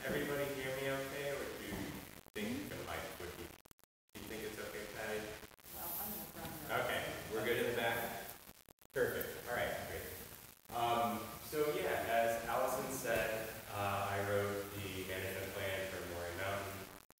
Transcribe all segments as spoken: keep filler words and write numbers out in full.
everybody hear me okay, or do you think the mic would be? Do you think it's okay, Patty? Well, I'm in the front row. Okay, we're good in the back? Perfect. All right, great. Um, so yeah, as Allison said, uh, I wrote the management plan for Morey Mountain.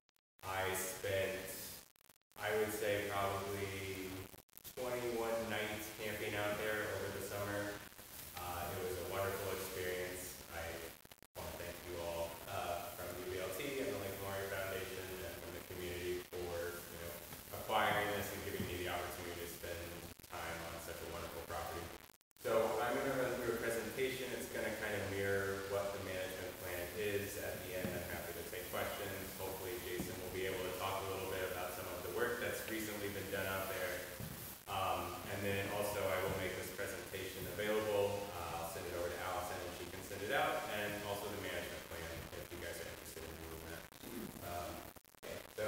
I spent, I would say, probably twenty-one nights camping out there over the summer. Uh, it was a wonderful experience. I want to thank you all uh, from U V L T and the Lake Morey Foundation and from the community for you know acquiring this and giving me the opportunity to spend time on such a wonderful property. So I'm going to run through a presentation. It's going to kind of mirror what the management plan is. At the end, I'm happy to take questions. Hopefully Jason will be able to talk a little bit about some of the work that's recently been done out there. Um, and then also I will make this presentation available. Uh, I'll send it over to Allison and she can send it out, and also the management plan if you guys are interested in doing that. Um, okay, so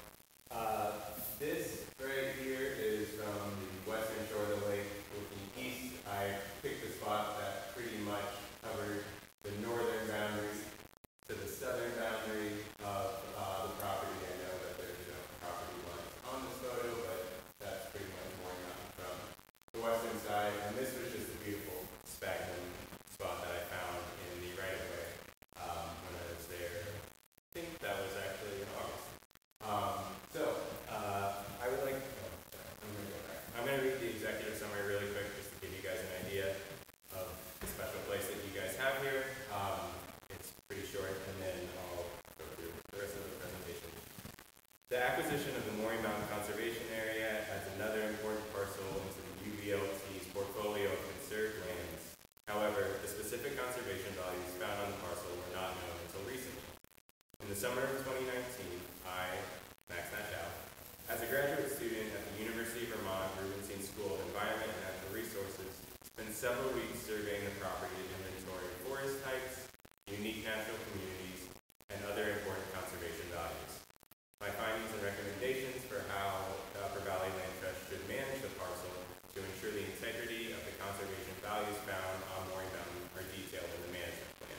uh, this right here is from the western shore of the lake looking east. I picked a spot that pretty much covered the northern boundaries to the southern boundary of uh, the property. I know that there's no property lines on this photo, but that's pretty much Morey Mountain from the western side. And this was just a beautiful sphagnum spot that I found in the right-of-way um, when I was there. I think that was actually in August. Um, so uh, I would like, oh, sorry, I'm going to go back. I'm going to read the executive summary really quick just to give you guys an idea of the special place that you guys have here. Um, it's pretty short, and then I'll go through the rest of the presentation. The acquisition of the Morey Mountain Conservation Area adds another important parcel into the U V L T's portfolio of conserved lands. However, the specific conservation values found on the parcel were not known until recently. In the summer of twenty nineteen, I, Max Nash-Howe, as a graduate student at the University of Vermont Rubenstein School of Environment and Natural Resources, spent several weeks surveying the property to inventory forest types, unique natural communities, and other important conservation values. My findings and recommendations for how the Upper Valley Land Trust should manage the parcel to ensure the integrity of the conservation values found on Morey Mountain are detailed in the management plan.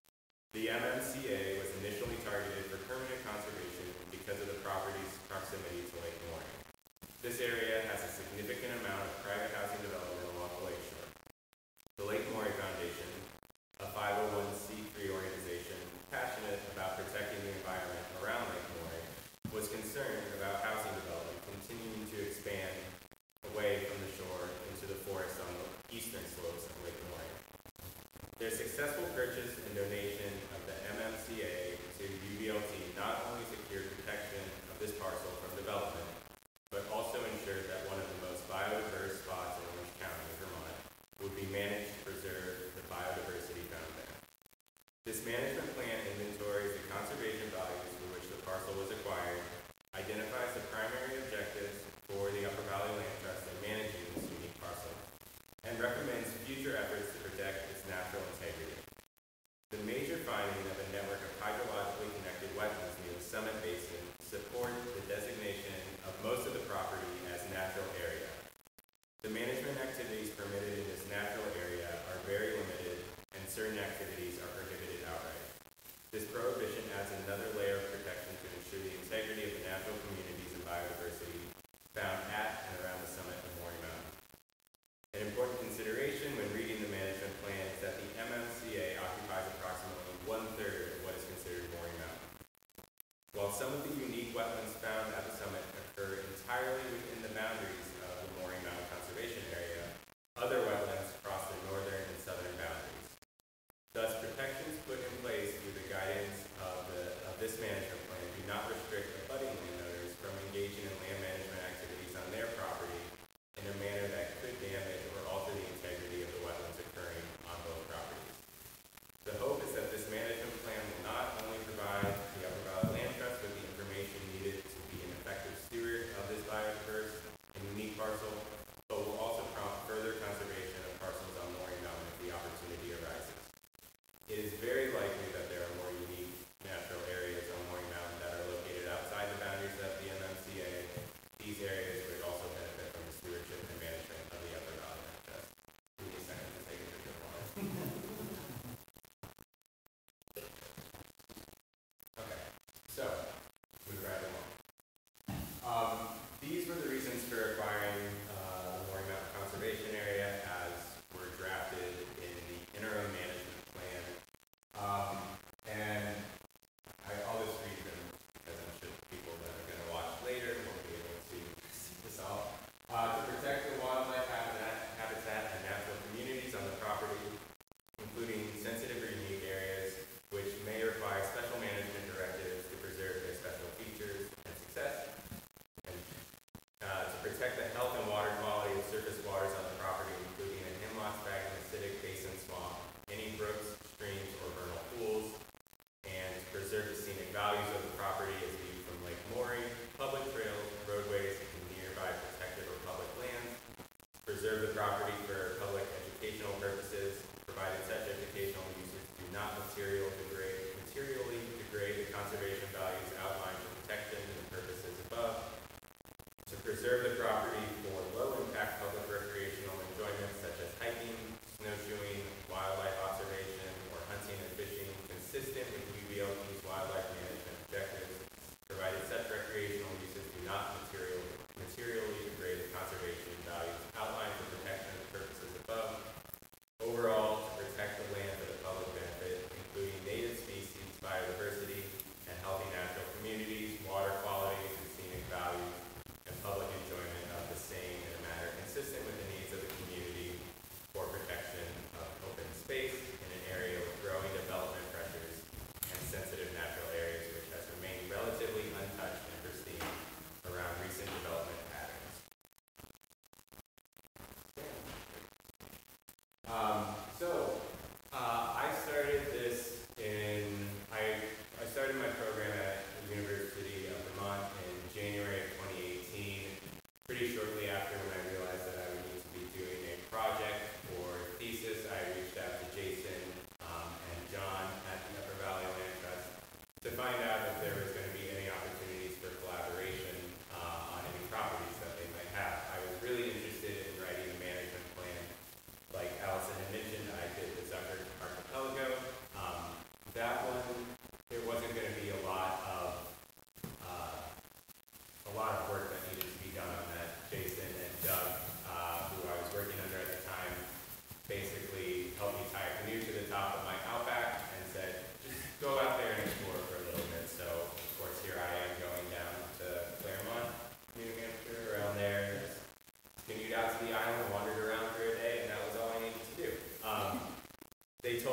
The M M C A was initially targeted for permanent conservation because of the property's proximity to Lake Morey. This area has a significant amount of private housing development along the lakeshore. The Lake Morey Foundation, a five oh one c three organization passionate about protecting the environment around Lake Morey, was concerned about housing development continuing to expand away from the shore into the forest on the eastern slopes of Lake Morey. Their successful purchase and donation of the M M C A to U V L T not only secured protection of this parcel from development, but also ensured that one of the most biodiverse spots in Orange County, Vermont, would be managed to preserve the biodiversity found there. This management plan inventories the conservation values for which the parcel was acquired, identifies the primary objectives for the Upper Valley Land Trust in managing this unique parcel, and recommends future efforts to protect its natural integrity. The major finding of a network of hydrologically connected wetlands near the Summit Basin support the designation of most of the property as natural area. The management activities permitted in this natural area are very limited, and certain activities are prohibited outright.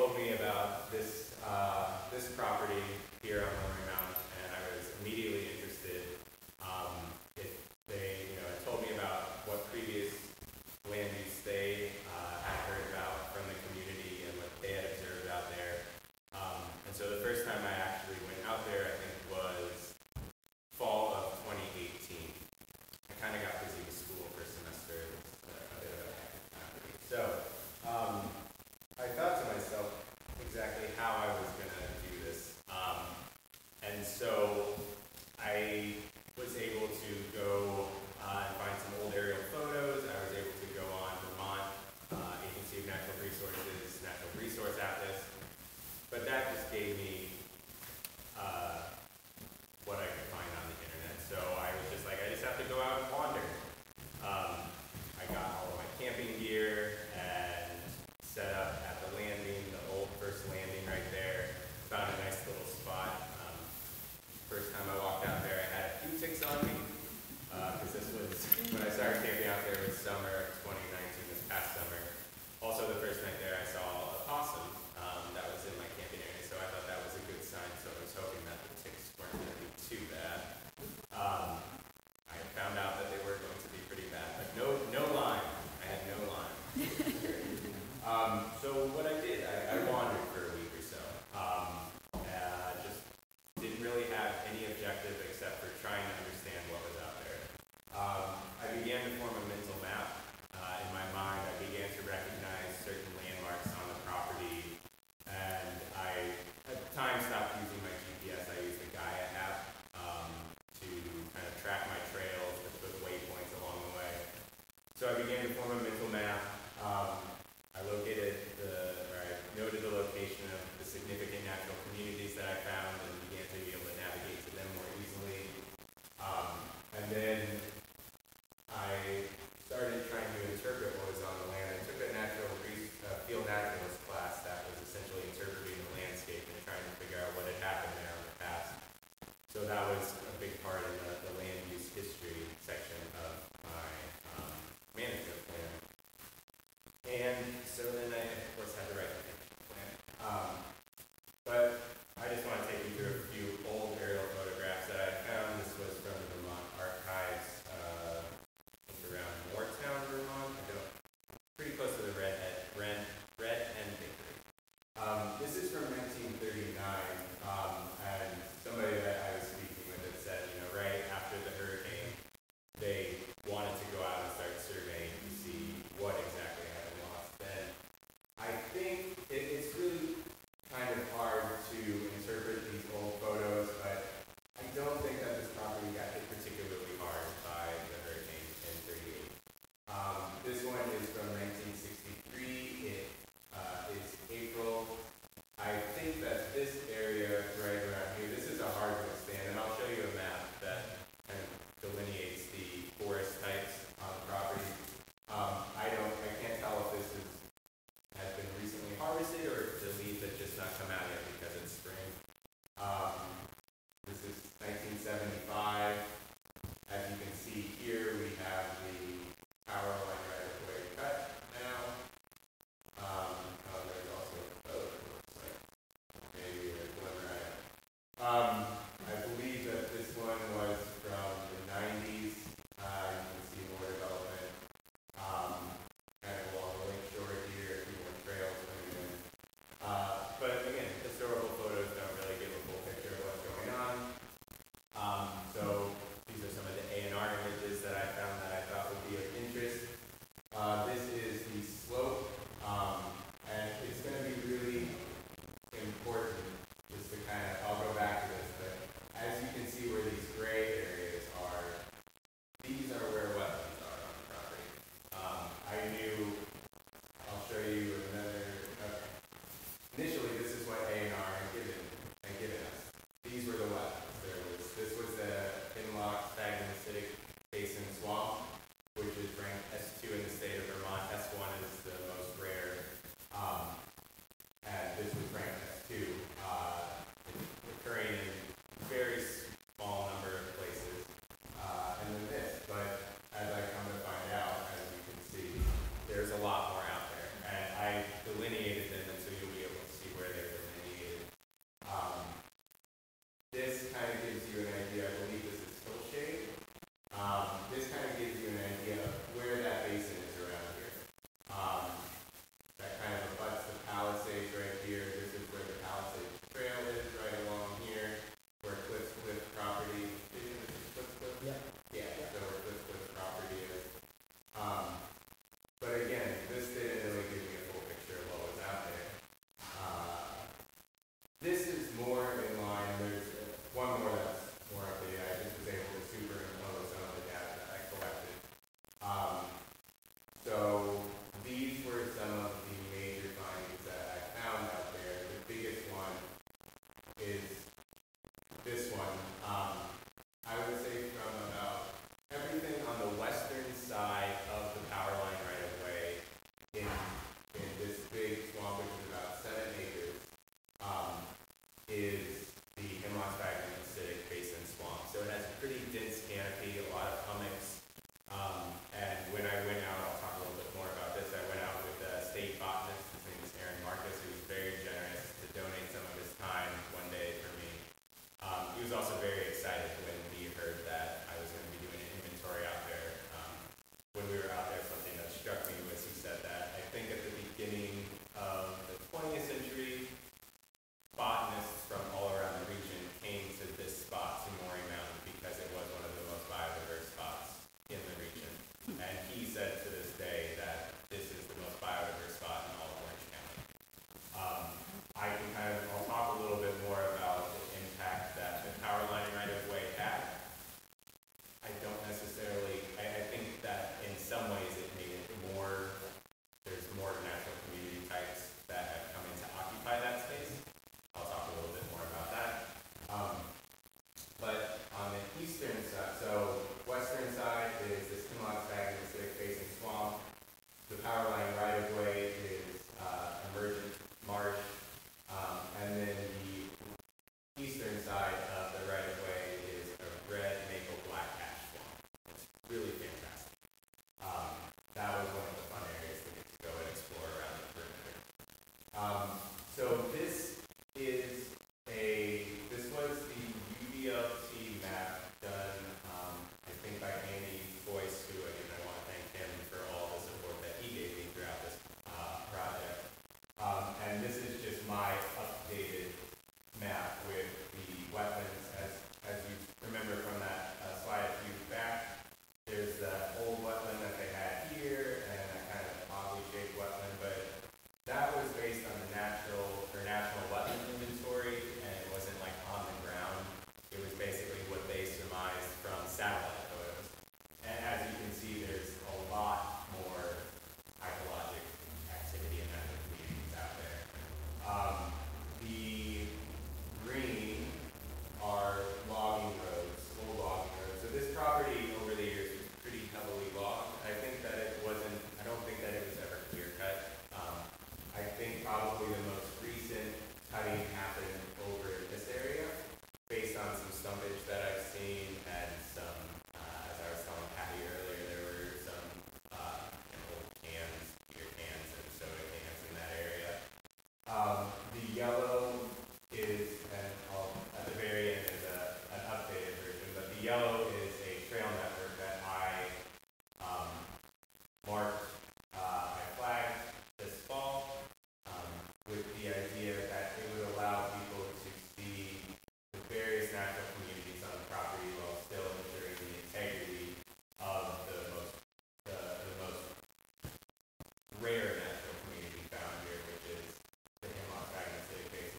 told me about this uh, this property here on Morey Mountain, and I was immediately interested. Um, it, they, you know, it told me about what previous land use they uh, had heard about from the community and what they had observed out there. Um, and so the first time I actually went out there, I think, was fall of twenty eighteen. I kind of got busy with school for a semester. It was a bit of a hectic time for me. So um, I thought to myself exactly how I was going to do this. Um, and so I was able to go uh, and find some old aerial photos. I was able to go on Vermont uh, Agency of Natural Resources, Natural Resource Atlas. But that just gave me uh, what I could find on the internet. So I was just like, I just have to go out and wander. Um, I got all of my camping gear and set up at the landing, the old first landing right there. Found a nice little spot. Um, first time I walked out there, I had a few ticks on me because uh, this was when I started camping out there was summer of twenty nineteen, this past summer. Also, the first night there, I saw a possum um, that was in my camping area, so I thought that was a good sign. So I was hoping that the ticks weren't going to be too bad. Um, I found out that they were going to be pretty bad, but no, no line. I had no line. um, so what I did, I, I wandered for a week or so. Um, uh, just didn't really have any objective except for trying to understand what was out there. Um, I began to form a mental map. Uh, in my mind, I began to recognize certain landmarks on the property, and I, at the time, stopped using my G P S. I used the Gaia app um, to kind of track my trails, to put waypoints along the way. So I began to form a mental map. Um, I located the, or I noted the location of the significant natural communities that I found and began to be able to navigate to them more easily. Um, and then I started trying to interpret what was on the land. I took a natural uh, field naturalist class that was essentially interpreting the landscape and trying to figure out what had happened there in the past. So that was a big part of the, the land use history section of my um, management plan. And so then I, of course, had to write the management plan. Um, but I just want to take you through a few old aerial photographs that I found. This was from the Vermont Archives, uh, I think around Moretown, Vermont. I go pretty close to the Red Head, Red, Red Hen Bakery. Um, this is from nineteen thirty-nine, um, and somebody that I was speaking with had said, you know, right after the hurricane, they wanted to go out and start surveying to see what exactly had been lost. And I think it, it's really kind of hard to interpret these old photos, but I don't think that this property got hit particularly hard by the hurricane in thirty-eight. Um, this one is from nineteen sixty-three. It uh, is April. I think that this area right around here, this is a hardwood stand, and I'll show you a map that kind of delineates the forest types on the property. Um, I don't, I can't tell if this is, has been recently harvested or if the leaves have just not come out yet because it's spring. Um, this is nineteen seventy-five. As you can see here, we have the power line right away cut now. Um, oh, there's also a boat, it looks like. Maybe a glimmer at it. Um, I believe that this one was from the nineties. Uh, you can see more development. Um, kind of along the lake shore here, a few more trails coming in. Uh, but again, historical photos don't really give a full picture of what's going on. Um, so these are some of the A and R images that I found that I thought would be of interest. Uh, this is the slope, um, and it's going to be really important just to kind of, I'll go back to this, but as you can see where these gray areas are, these are where wetlands are on the property. Um, I knew, I'll show you another, okay. Initially, this is what A and R had given, had given us. These were the wetlands. There was, this was the Pinlock Stagnant Acidic Basin Swamp, which is ranked S two in the state of Vermont. S one is the most rare. Um, and this was ranked S two, uh, occurring in very small number of places. Uh, and then this, but as I come to find out, as you can see, there's a lot more out there. And I delineated them, and so you'll be able to see so this is a, this was the U V L T map done, um, I think by Andy Boyce, who again, I want to thank him for all the support that he gave me throughout this uh, project. Um, and this is just my updated map with the wetlands. As, as you remember from that uh, slide a few back, there's the old wetland that they had here, and that kind of oddly shaped wetland, but that was based on the natural or national wetland inventory, and it wasn't like on the ground. It was basically what they surmised from satellite photos. And as you can see, there's a lot more ecologic activity in natural communities out there. Um, the green are logging roads, old logging roads. So this property over the years was pretty heavily logged. I think that it wasn't, I don't think that it was ever clear cut. Um, I think probably the most recent cutting happened over this area based on some stumpage that I've seen and some, uh, as I was telling Patty earlier, there were some uh, old cans, beer cans and soda cans in that area. Um, the yellow is, and I'll, at the very end is a, an updated version, but the yellow is a trail network that I um, marked, uh, I flagged this fall um, with the idea that it would allow people to see the various natural communities on the property while still ensuring the integrity of the most, the, the most rare natural community found here, which is the Hemlock Saginaw City Basin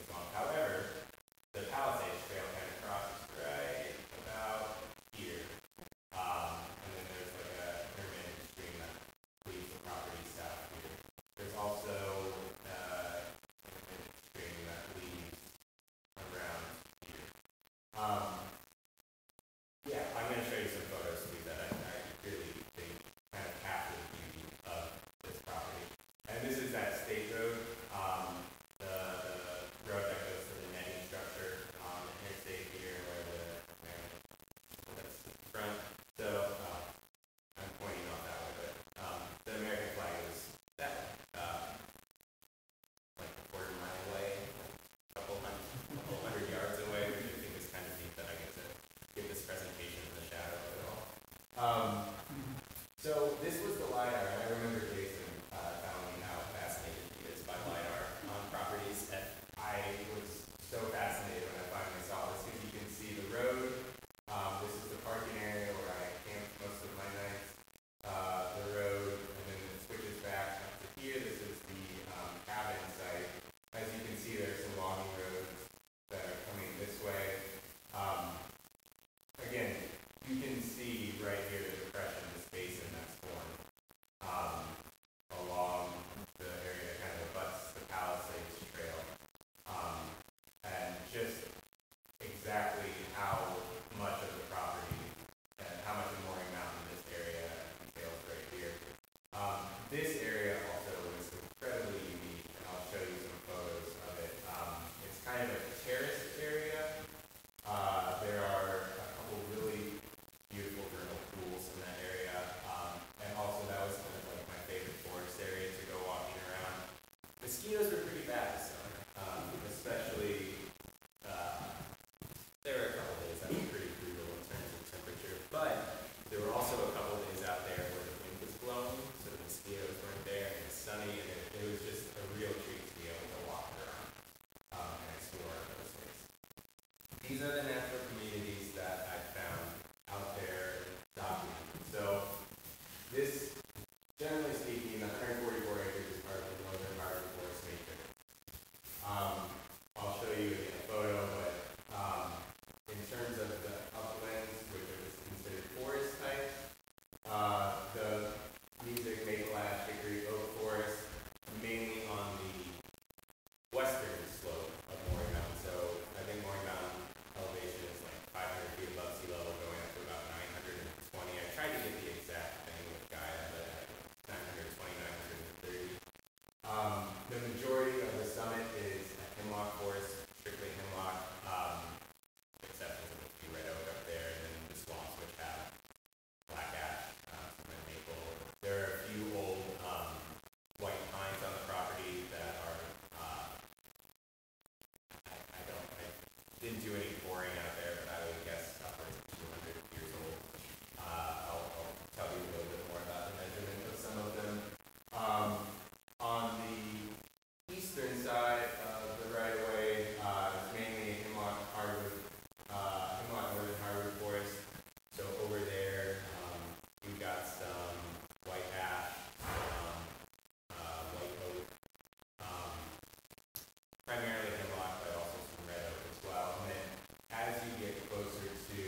didn't do any boring out there, but I would guess upwards of two hundred years old. Uh, I'll, I'll tell you a little bit more about the measurement of some of them. Um, on the eastern side of the right-of-way, uh, it's mainly hemlock hardwood, uh, hemlock northern hardwood forest. So over there, um, we've got some white ash, some uh, white oak, um, primarily hemlock, but also some red oak as well. And then as you get closer to,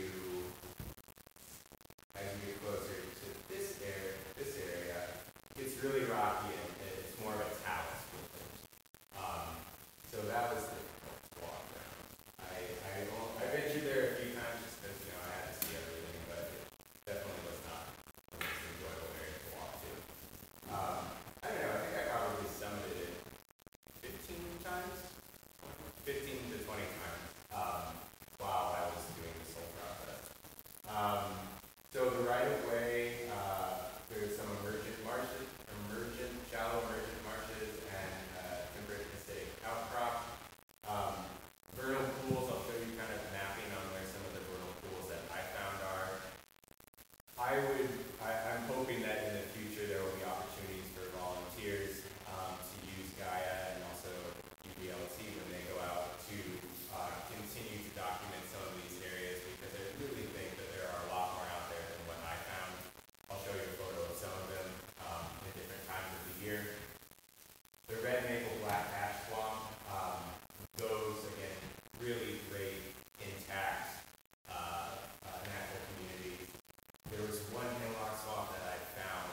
as you get closer to this area, this area, it's really rocky and it's more of a talus with things. Um, so that was the walk around. I, I, well, I ventured there a few times just because, you know, I had to see everything, but it definitely was not the most enjoyable area to walk to. Um, I don't know, I think I probably summited it fifteen times, fifteen to twenty times, um, while I was doing this whole process. Um, so the right-of-way, uh, there's some emergent marshes, emergent, shallow emergent marshes, and uh, temperate acidic outcrop. Um, vernal pools, I'll show you kind of mapping on where some of the vernal pools that I found are. I would, I, I'm hoping that in the future there will be opportunities for volunteers um, to use Gaia and also U V L T when they go out to uh, continue to document some of these areas, because I really think that there are a lot more out there than what I found. I'll show you a photo of some of them um, at different times of the year. The red maple black ash swamp, um, those again, really great, intact, uh, uh, natural communities. There was one hemlock swamp that I found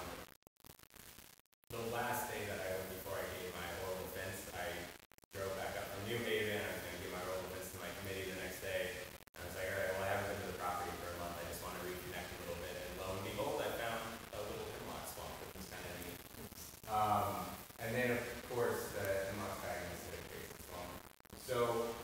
the last day that I went before I gave my oral defense. I drove back up from New Haven. I was going to give my oral defense to my committee the next day. I was like, all right, well, I haven't been to the property for a month. I just want to reconnect a little bit. And lo and behold, I found a little hemlock swamp, which was kind of neat. Um, and then, of course, the hemlock acidic basin swamp. So,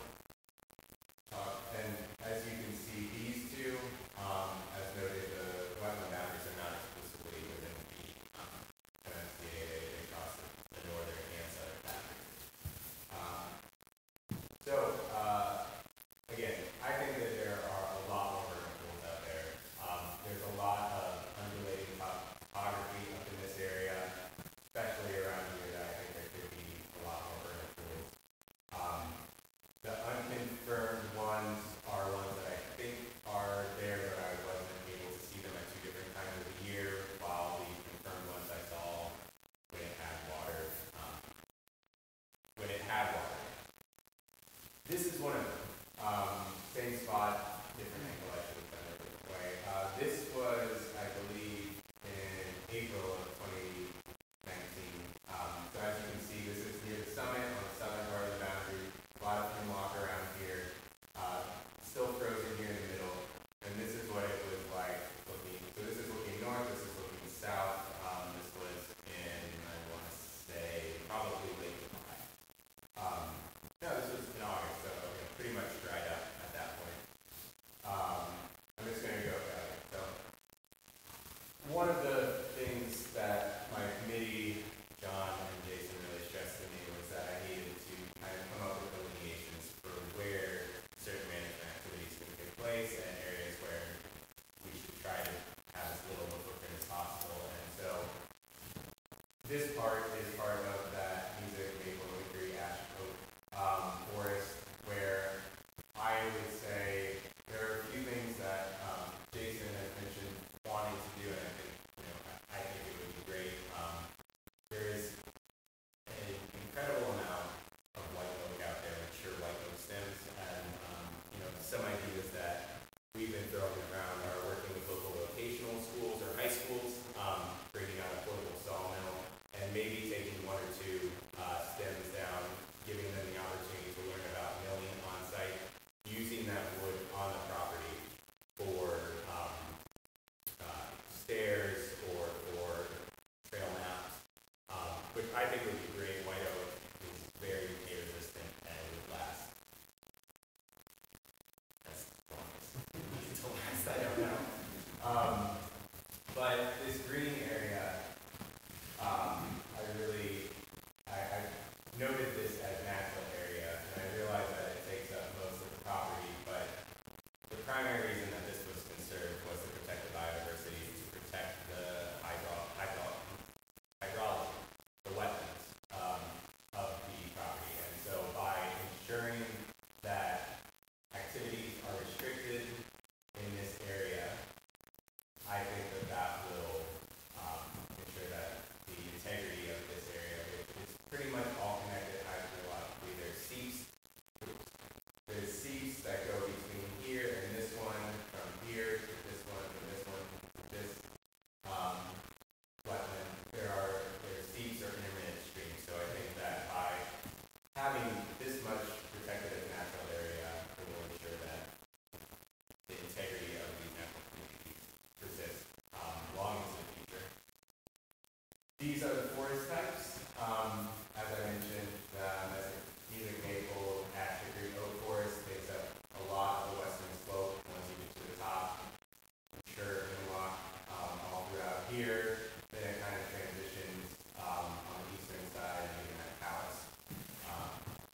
uh, and as you can see, these two, um, as noted, the wetland boundaries are not exclusively within the um, M S D A. They, they cross the, the northern and southern boundaries. Um, so, uh, again, I think that there are a lot more vernal pools out there. Um, there's a lot of undulating top topography up in this area, especially around here, that I think there could be a lot more vernal pools. Um, the unconfirmed ones are ones that I think are there, but I wasn't able to see them at two different times of the year, while the confirmed ones I saw when it had water, um, when it had water. This is one of them. Um, same spot, different angle, I should have done it a different way. Uh, this was, I believe, in April of twenty nineteen. Um, so as you can see, this is near the summit on the southern part of the boundary. A lot of hemlock around here. Uh, still frozen here in the middle. And this is what it was like looking. So this is looking north, this is looking south. Um, this was in, I want to say, probably late July. Um, no, this was in August, so it pretty much dried up at that point. Um, I'm just going to go about it. So, one of the things that my committee, John and Jason, really stressed to me was that I needed to kind of come up with delineations for where certain management activities can take place and areas where we should try to have as little of a footprint as possible. And so, this part is part of that music, maple, hickory, ash, oak um, forest, where I would say there are a few things that um, Jason has mentioned wanting to do, and I think, you know, I, I think it would be great. Um, there is an incredible amount of white oak out there, mature white oak stems, and um, you know, some ideas that we've been throwing around are working with local vocational schools or high schools, um, bringing out a portable sawmill, and maybe taking one or two uh, stems down, giving them the opportunity to learn about milling on site, using that wood on the property for um, uh, stairs or for trail maps, um, which I think would be great. White oak is very decay resistant and would last as long as it needs to last, I don't know. Um, but this green area, um, I really, I, I noted this as natural area, and I realized that it takes up most of the property as much protected as natural area, we will ensure that the integrity of these natural communities persists um, long into the future. These are the forest types. Um, as I mentioned, um, as music maple, ash, hickory, oak forest takes up a lot of the western slope once you get to the top. Sure, hemlock um, all throughout here. Then it kind of transitions um, on the eastern side, and you have callus. Um,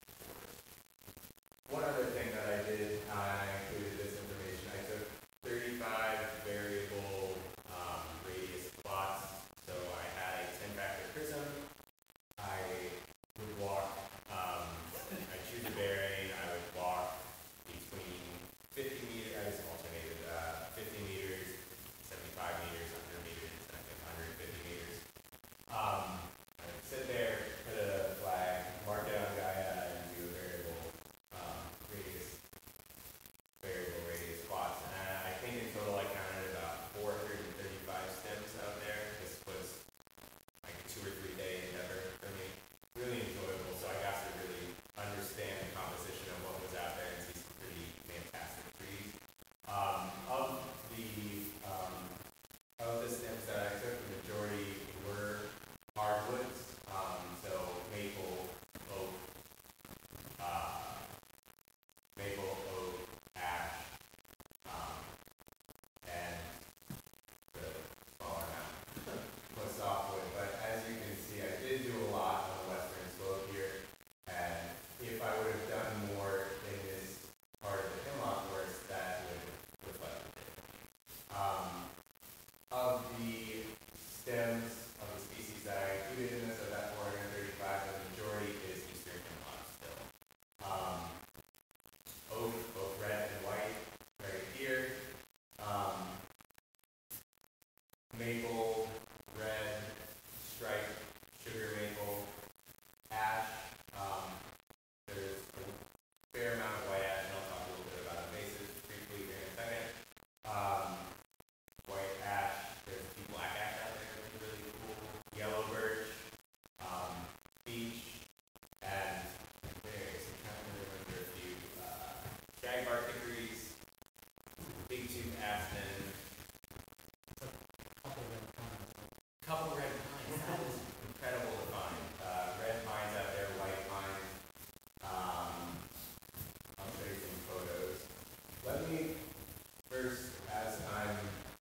one other thing that I did, uh, and I included this information, I took thirty-five variable um, radius plots. So I had a ten factor prism. I would walk, um, I choose a bearing, I would walk between fifty meters, I just alternated, uh, fifty meters, seventy-five meters, one hundred meters, and I think one hundred fifty meters. Um, I would sit there, put a flag, mark it on Gaia, and do a variable um, radius, variable radius plots. And I think in total I counted about four hundred thirty-five stems out there. This was like a two or three day endeavor for me. Really enjoyable, so I got to really understand the composition of what was out there and see some pretty fantastic trees. Um, of the um, of the stems that I took, the majority were hardwoods, um, so maple, oak, uh, maple, oak, ash, um, and the smaller amount was softwood. But as you can see, I did do a lot on the western slope here, and if I would have done more in this part of the hemlock forest, that would reflect it. Um, of the stems of the species that I included in this, of that four hundred thirty-five, the majority is eastern hemlock still. Um, oak, both red and white, right here. Um, maple, red, stripe, sugar maple, ash. Um, there's a fair amount of white ash, and I'll talk a little bit about invasives briefly here in a second. Um, white ash, there's a few black ash out there, which is really cool. Yellow birch, um, beech, and there's I'm trying to remember a few uh, shagbark hickories, big tooth aspen, couple red pines. That was incredible to find. Uh, red pines out there, white pines. Um, I'll show you some photos. Let me first, as I'm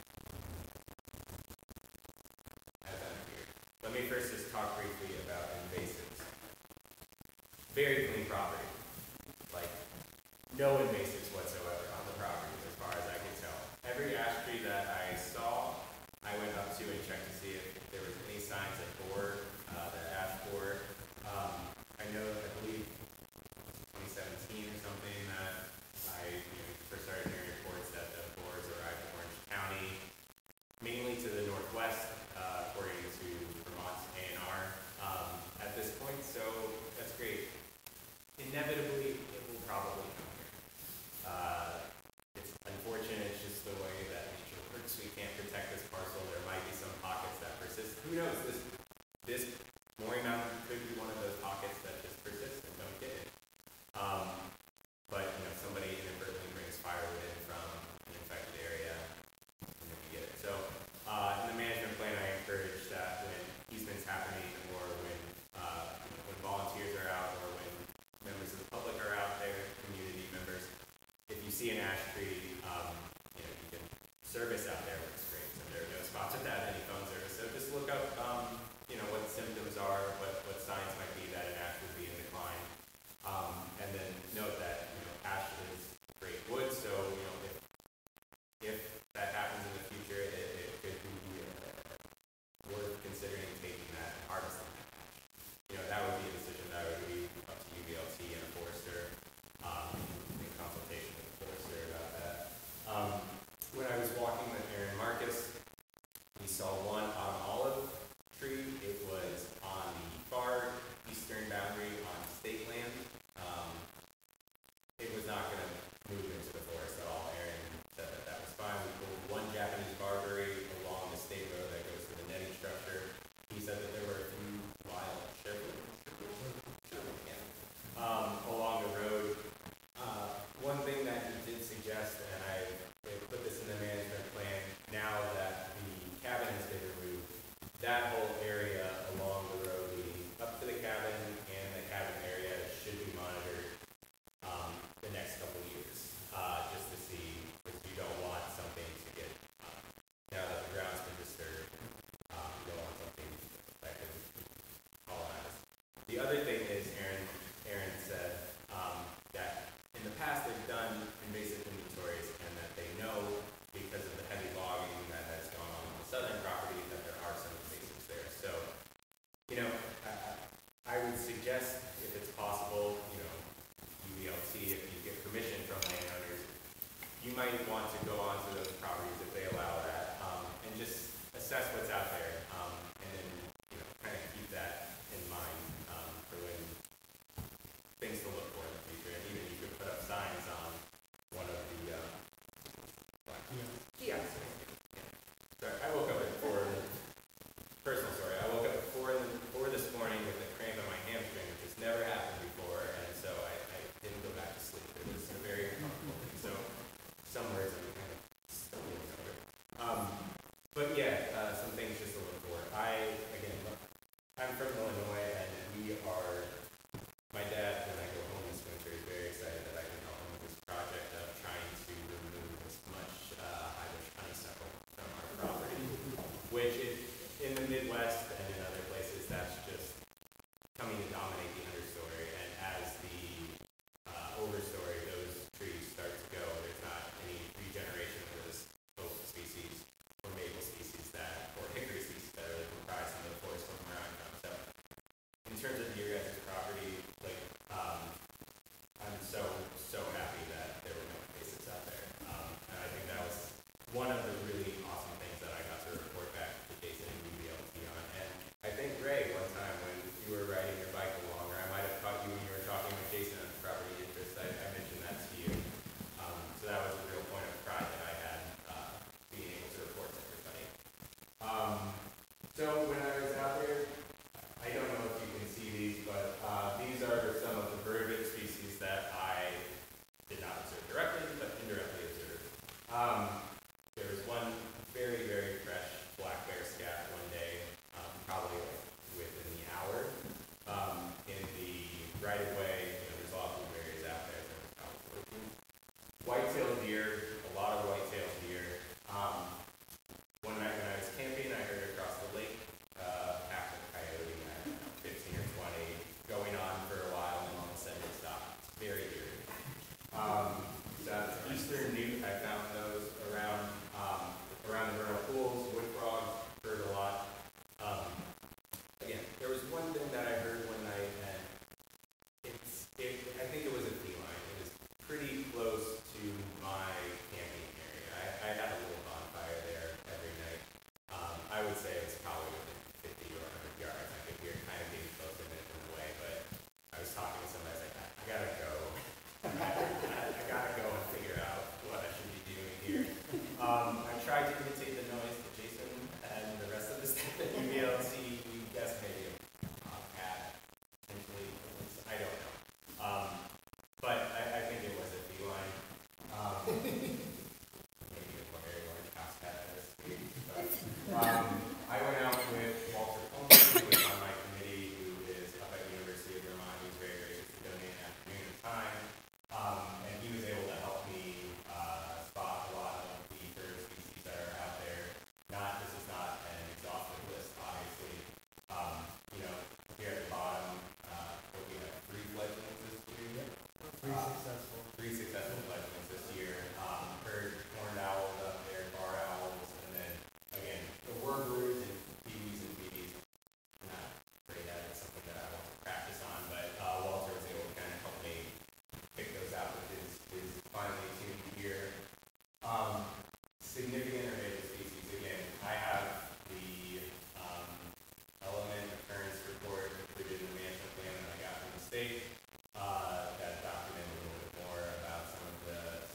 as I'm here, let me first just talk briefly about invasives. Very clean property. Like no invasives whatsoever on the property, as far as I can tell. Every ash tree that I saw, I went up to and checked to see if there was any signs of borer, uh, the ash borer. Um, I know, I believe twenty seventeen or something that I you know, first started hearing reports that the borers arrived in Orange County, mainly to the northwest, uh, according to Vermont's A and R um, at this point, so that's great. Inevitably, it will probably come here. Uh, it's unfortunate, it's just the way that nature works. We can't protect this parcel. There might be some pockets that persist. Who knows? This this Morey Mountain could be one of those pockets that just persist and don't get it. Um, but you know, somebody inadvertently brings firewood in from an infected area, and then we get it. So uh, in the management plan, I encourage that when easements happening, or when uh, you know, when volunteers are out, or when members of the public are out there, community members, if you see an ash tree, um, you know, you can service out there works great. So there are no spots without any phone service. So just look up, um, you know, what symptoms are, what, what signs might be that an ash would be in decline. Um, and then note that, you know, ash is great wood, so, you know, if, if that happens in the future, it, it could be uh, worth considering taking that and harvesting that ash. You know, that would be a decision that would be up to U V L T and a forester, um, in consultation with the forester about that. Um, when I was walking with Aaron Martin, the other thing is, Aaron, Aaron said um, that in the past they've done invasive inventories, and that they know because of the heavy logging that has gone on on the southern property that there are some invasives there. So, you know, I, I would suggest, if it's possible, you know, U V L T, if you get permission from landowners, you might want to go onto those properties if they allow that, um, and just assess what's out there, um, and then, you know, kind of keep that in mind um, for when things to look for in the future. And even you could put up signs on one of the uh, kiosks. Yeah. Sorry, I woke up at four. Personal story. I woke up at four, in the, four this morning with a cramp in my hamstring, which has never happened before, and so I, I didn't go back to sleep. It was a very uncomfortable thing. So some words I'm kind of stumbling over. Um, but yeah, uh, some things just to look for. I again, I'm from Illinois, and we are. My dad, when I go home this winter, is very excited that I can help him with this project of trying to remove as much uh, Irish honeysuckle from our property, which is, in the Midwest and in other places, that's just coming to dominate the understory. And as the uh, overstory, those trees start to go, there's not any regeneration of this oak species or maple species that, or hickory species that are comprised in the forest from where I'm from. So, in terms of your guys' property, like, um, I'm so, so happy that there were no invasives out there. Um, and I think that was one of the really awesome things that I got to report back to Jason and U V L T on. And I think, Ray, one time when you were riding your bike along, or I might have caught you when you were talking with Jason on property interest, I, I mentioned that to you. Um, so that was a real point of pride that I had, uh, being able to report to everybody. Um, so when I was out there, I don't know if you can see these, but uh, these are some of the vertebrate species that I did not observe directly, but indirectly observed. Um, there was one very, very fresh black bear scat one day, um, probably within the hour. Um, in the right-of-way, you know, there's a lot of blueberries out there. There was probably fourteen. White-tailed deer, a lot of white-tailed deer. Um, one night when I was camping, I heard across the lake uh, half a coyote at fifteen or twenty, going on for a while, and all of a sudden it stopped. It's very eerie. Um, so eastern newt, I found those around um, around the vernal pools. Wood frogs, heard a lot. Um, again, there was one thing that I heard one night, and it's it, I think it was a feline. It was pretty close to my camping area. I, I had a little bonfire there every night. Um, I would say it's probably within fifty or one hundred yards. I could hear it kind of getting close in it in a way, but I was talking to somebody, I was like, I, I gotta go. I, I gotta go and figure out what I should be doing here. Um, I tried to imitate the noise that Jason and the rest of the staff at U V L T, we guessed maybe a uh, cat, potentially, I don't know. Um, but I, I think it was a feline. Um, maybe a very large house cat at this week. But, um, I went out with Walter Coleman, who was on my committee, who is up at the University of Vermont. He was very gracious to donate an afternoon of time. Um, and he was able to help me uh, spot a lot of the bird species that are out there. Not, this is not an exhaustive list, obviously. Um, you know, here at the bottom, uh, we have three fledglings this year. Three Uh, successful. Three successful fledglings this year. Um, heard horned owls up there, bar owls, and then, again, the warblers and peawees and bees. I'm not great at it, it's something that I want to practice on, but uh, Walter was able to kind of help me pick those out with his, his finely tuned ear. Um, significant invasive species, again, I have the um, element occurrence report included in the management plan that I got from the state uh, that documented a little bit more about some of the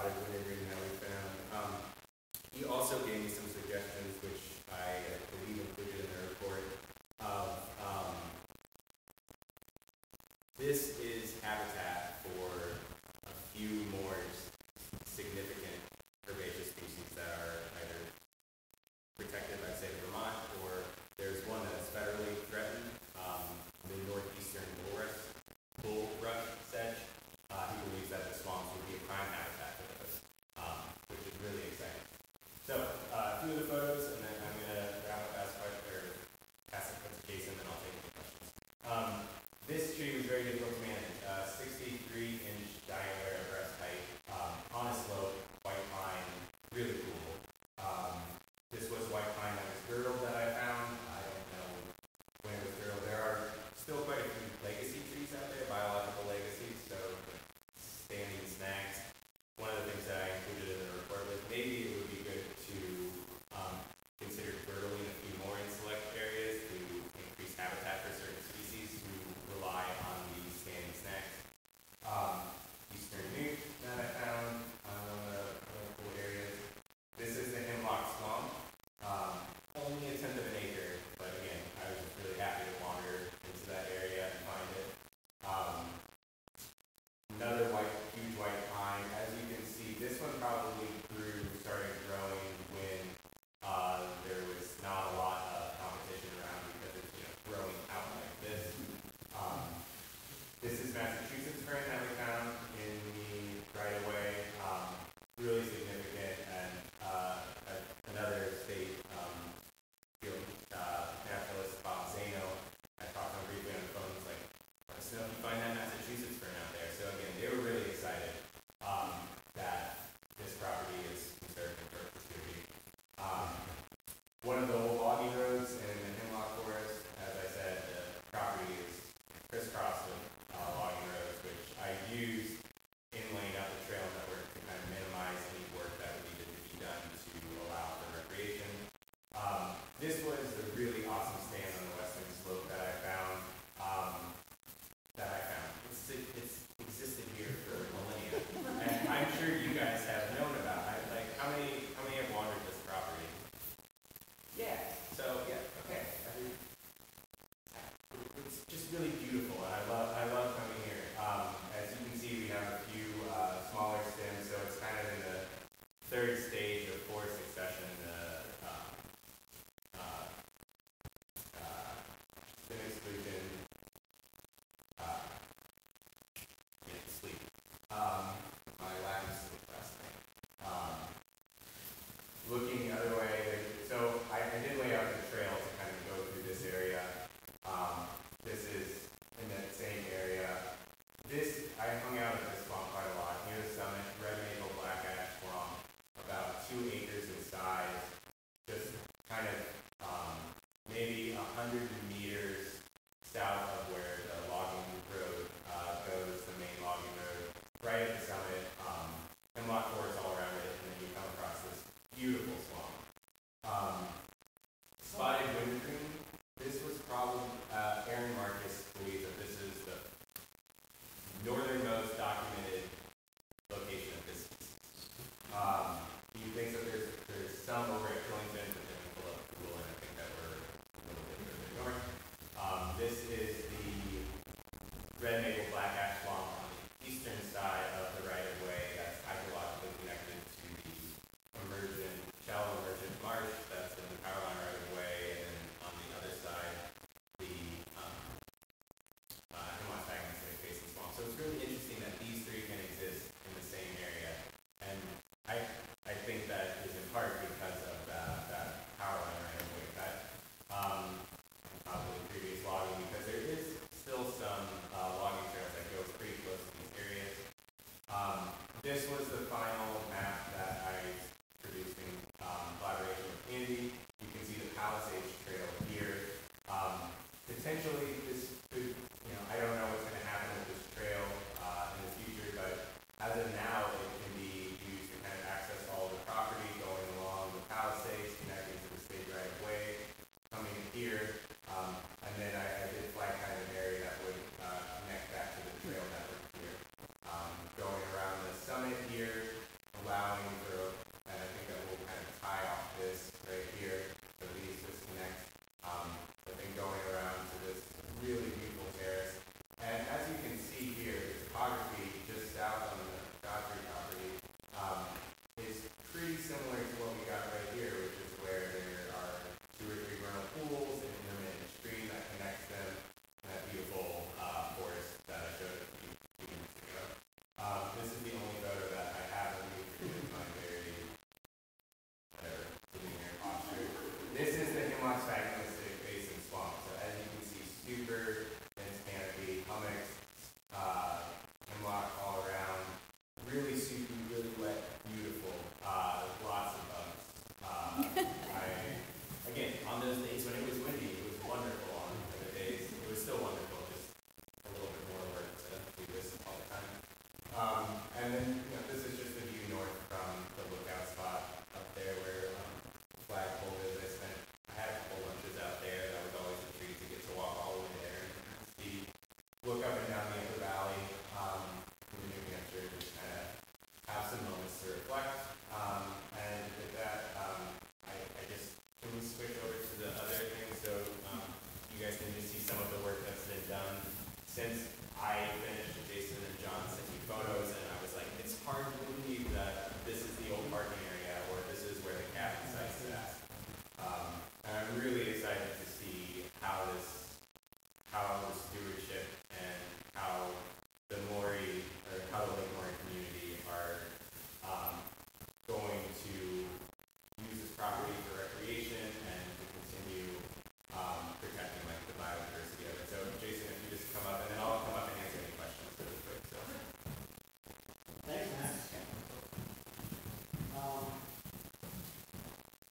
spotted wintergreen that we found. Um, he also gave me some suggestions, which I believe included in the report, of um, this is habitat for a few more significant herbaceous species that are either protected by the state of Vermont, or there's one that is federally threatened, um, the northeastern bulrush, bulrush sedge. Uh, he believes that the swamps would be a prime habitat for those, um, which is really exciting. So, uh, a few of the photos, and then I'm going to wrap up as part or pass it to Jason, and then I'll take any questions. Um, this tree was very difficult to manage. Uh, sixty-three inch diameter breast height, um, on a slope, white pine, really cool. Um, this was white pine that was girdled that I found. I don't know when it was girdled. There are still quite a few legacy trees out there, biological legacies, so standing snags. One of the things that I included in the report was maybe it would be good to um, consider girdling a few more in select areas to increase habitat for certain species who rely on these standing snags. Um, Eastern newt that I found on one of the local areas. This is the hemlock swamp. Um, only a tenth of an acre, but again, I was just really happy to wander into that area and find it. Um, another white, huge white pine. As you can see, this one probably grew, started growing when uh, there was not a lot of competition around because it's, you know, growing out like this. Um, this is Massachusetts fern that we found in the right of way. Um, really significant, and uh, another state um, field uh, naturalist, Bob Zano, I talked to him briefly on the phone. He's like, let us know if you find that Massachusetts fern out there. So again, they were really excited um, that this property is conserved in perpetuity. Um, one of the old logging roads in the hemlock forest, as I said, the property is crisscrossed with uh, logging roads, which I used in laying out the trail network to kind of minimize any work that would need to be done to allow for recreation. Um, this was a really awesome stand on the western slope that I found. Um, that I found. It's, it's existed here for millennia, and I'm sure you guys have known about it. Like, how many how many have wandered this property? Yeah. So yeah. Okay. I mean, it's just really beautiful, and I love I love coming here. Um, as you can see, we have a few uh, smaller stems, so it's kind of in the third stage of forest succession. The uh, uh, uh, stem exclusion. Uh, yeah, sleep. Um, my lack of sleep last night. Um, looking the other way, so I, I did lay out the trail to kind of go through this area. Um, this is in that same area. This, I hung out at this swamp quite a lot. Near the summit, red maple black ash swamp, about two acres in size, just kind of um, maybe a hundred meters south of where the logging road uh, goes, the main logging road, right at the summit. Um, hemlock forest all around it, and then you come across this beautiful swamp. Um, spotted wintergreen. This was probably uh, Aaron Marcus believes that this is the northernmost documented location of this species. Um, he thinks that there's there's some over at Killington, but then we pull up Google, and I think that we're a little bit further north. Um, this is the red maple black ash swamp on the eastern side of the right of way that's hydrologically connected to the emergent, shallow emergent marsh that's in the power line right of way, and then on the other side, the um, uh, hemlock fragments that face the swamp. So it's really interesting that these three can exist in the same area, and I I think that is in part because of that, that power line right of way. That um, probably previous logging, because there is still some uh, logging trails that goes pretty close to these areas. Um, this was the final map that I produced in um, collaboration with Andy. You can see the Palisades Trail here. Um, potentially, this could, you know, I don't know what's going to happen with this trail uh, in the future, but as of now, it can be used to kind of access all the property going along the Palisades, connecting to the state right of way, coming in here. Um, and then I, I did flag kind of an area that would uh, connect back to the trail network here. Um, going around the summit here,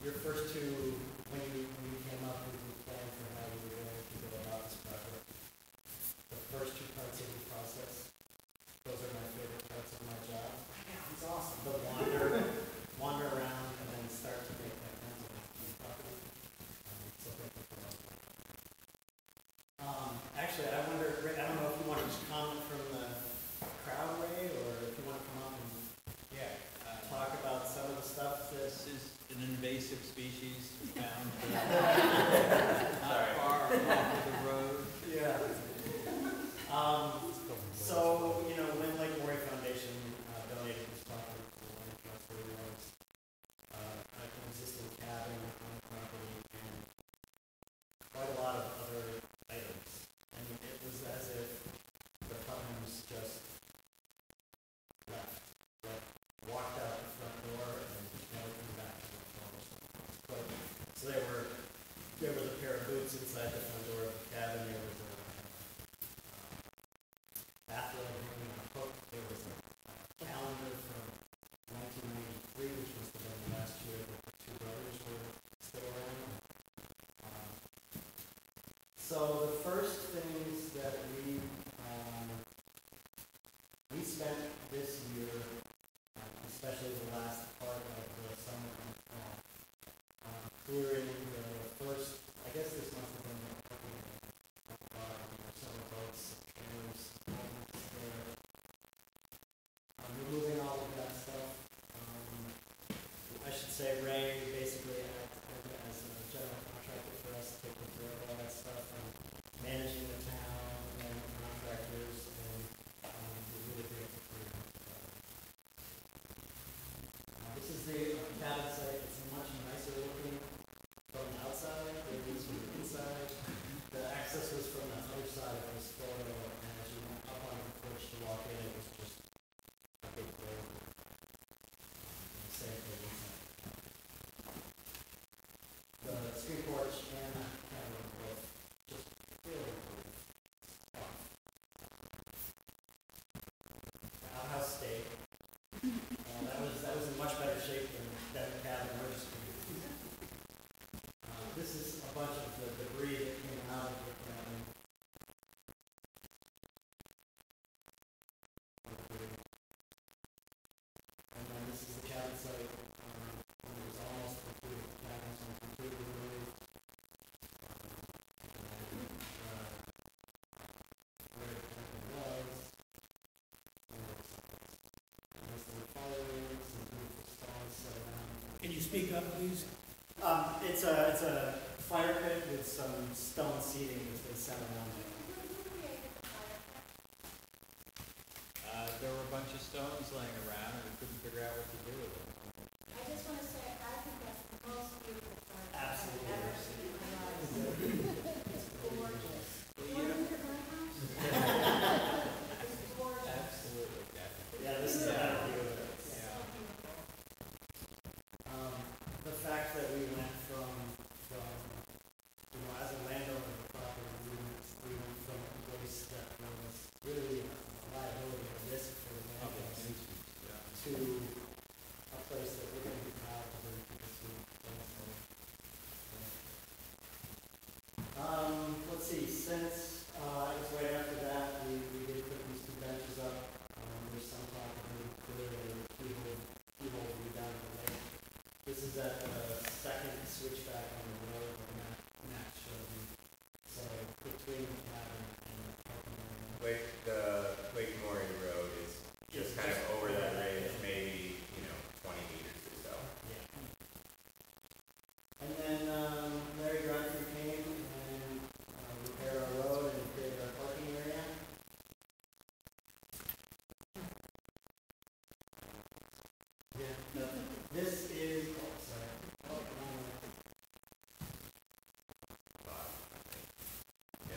your first two, when you, when you came up with your plan for how you were going to go about this project, the first two parts of the process, those are my favorite parts of my job. Yeah, it's awesome. The wander, wander around and then start to make that mental property. Um, so thank you for that. Um, actually, I wonder, Ray, I don't know if you want to just comment from the crowd, Ray, or if you want to come up and Yeah. Uh, talk about some of the stuff that. This is an invasive species found Sorry. not far off of the road. Yeah. Um, so, you know, when Lake Morey Foundation uh, donated this property to the Land Trust, there was uh, an existing cabin on the property and quite a lot of other items. And it was as if the Putnams just left, like walked out the front door and never came back to the front. But, so there were, there was a pair of boots inside the front door of the cabin. There was a bathrobe hanging on a hook. There was a calendar from nineteen ninety-three, which must have been the last year that the two brothers were still around. Um, so the first things that we um, we spent this year, uh, especially the last part of the summer and fall, uh, clearing the first. I guess this must have been a couple of uh, summer boats, trailers, there. Um, removing all of that stuff. Um, I should say Ray basically acted as a general contractor for us, taking care of all that stuff and managing the town and contractors, and um, we're really grateful for your help with that. Uh, this is the uh, cabin site. It's much nicer looking from the outside than it is from the inside. The access was from the other side of this photo, and as you went up on the porch to walk in, it was just a big door. Same thing inside. The screen porch and the cabin were both just really cool stuff. The outhouse stayed. Uh, that was that was in much better shape than that cabin we're just going to use. Uh, this is a bunch of the debris that came out of the cabin. And then this is the cabin site. Um, when it was almost completed, the cabin was completely removed. And uh, where the cabin was, there was nice little fire rings and beautiful stalls set around. Can you speak up, please? Um, it's a it's a fire pit with some stone seating that's been set around it. Uh, there were a bunch of stones laying around and we couldn't figure out what to do with them. I just want to say, I think that's the most beautiful part Absolutely. I've ever seen in my life. It's gorgeous. Well, You you want to know, look at my house? It's gorgeous. absolutely, definitely. Yeah, this is a better view of it. It's so beautiful. Um, the fact that we went from from you know as a landowner of the property, we went, we went from a place that was really a liability, a risk for the Public landlords, nuisance, yeah. to a place that we're going to be proud to bring people to. Um, let's see, since uh, I guess right after that, we, we did put these two benches up. Um, there's some talk of maybe clearing a keyhole, keyhole view down the lake. This is at the second switchback on the road that Matt, Matt showed me. So between the cabin and the parking area. Lake, the Lake Morey Road is just kind of over that range, maybe, you know, twenty meters or so. Yeah. And then um, Larry Grunford came and uh, repaired our road and created our parking area. Yeah. No, this is. Oh, sorry. Oh, wrong way. Yeah.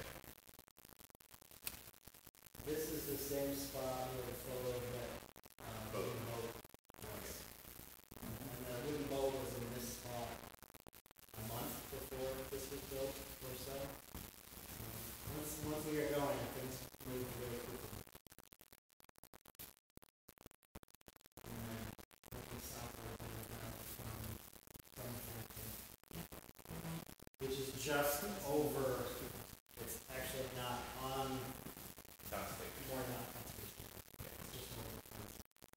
This is the same spot where the photo that uh, Boat. wooden boat was. And the wooden boat was in this spot a month before this was built or so. Um, once, once we get going, things move really quickly. And then looking southward, we have from, from the factory. which is just over, it's actually not on, Sounds like more not conservation. It's just over the fence.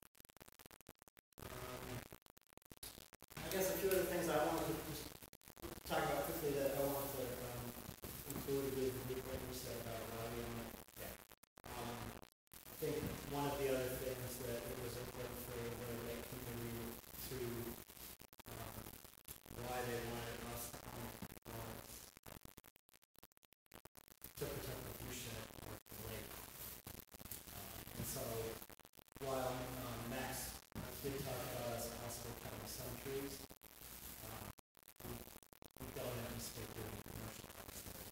Um, I guess a few other things I wanted to just talk about quickly that I wanted to um, include with what you said about volume. Yeah. Um, I think one of the other things that it was important for the lake community to um, why they wanted us to come was to protect the future of the lake. Um, and so while um, Max did talk about us possibly cutting some trees, um, we, we don't anticipate doing commercial harvesting.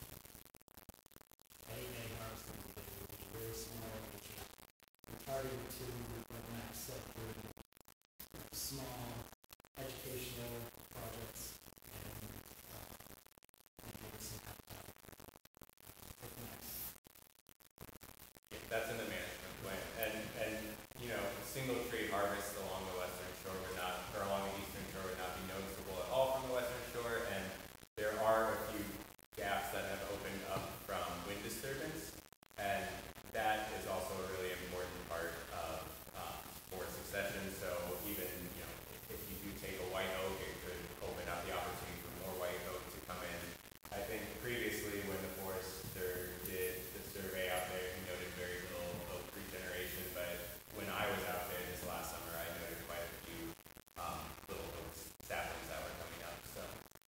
Any, any harvesting we do would be very small, which is targeted to, like Max said, doing small educational projects and uh, maybe some habitat with Max. Yeah, that's in the management plan, and and you know, single tree harvests along the western shore would not, or along the eastern shore would not be noticeable at all from the western shore, and there are a few gaps that have opened up from wind disturbance, and that is also a really important part of um, forest succession. So even, you know, if, if you do take a white oak, it could open up the opportunity for more white oak to come in. I think previously when the forester did the survey out there, he noted very little oak regeneration, but when I was out there this last summer, I noted quite a few um, little oak saplings that were coming up. So,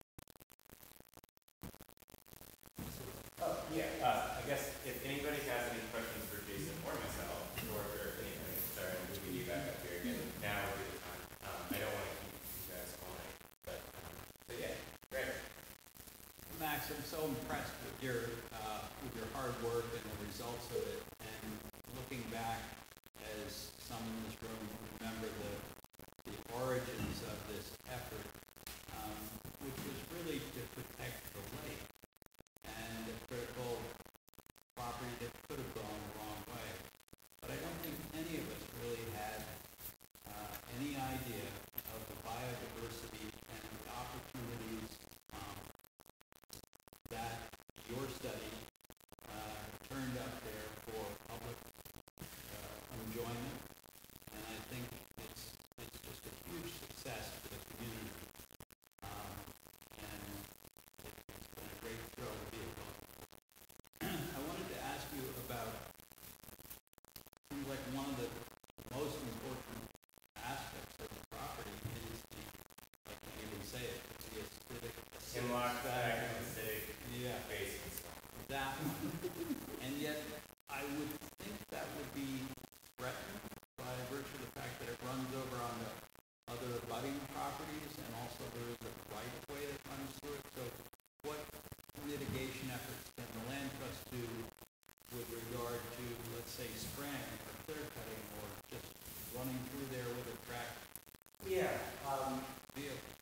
oh yeah, uh, I guess if anybody has any questions for Jason or myself, or for anything, sorry, I'm moving you back up here again. Now would be the time. Um, I don't want to keep you guys all night, but um, so yeah, great. Max, I'm so impressed with your uh, with your hard work and the results of it. And looking back, as some in this room remember the the origins of this effort, um, which was really to protect the lake and a critical property that could have gone the wrong way. But I don't think any of us really had uh, any idea of the biodiversity and the opportunities um, that your study uh, turned up there for public uh, enjoyment, and I think it's it's just a huge success for the community, um, and it, it's been a great thrill to be involved. I wanted to ask you about, seems like one of the most important aspects of the property is the, I can't even say it, it's the acidic, acidic Hemlock back factor. and acidic Yeah, basins. that one. And yet, I would think that would be threatened by virtue of the fact that it runs over onto other abutting properties, and also there is a right-of-way that runs through it. So what mitigation efforts can the land trust do with regard to, let's say, spraying or clear cutting, or just running through there with a track Yeah. Um, vehicle?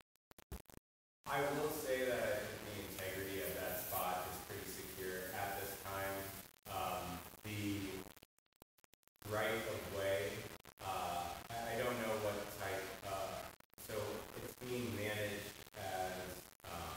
I will say that I think the integrity of that spot is pretty secure at this time. Um, the right of way, uh, I I don't know what type, uh, so it's being managed as, um,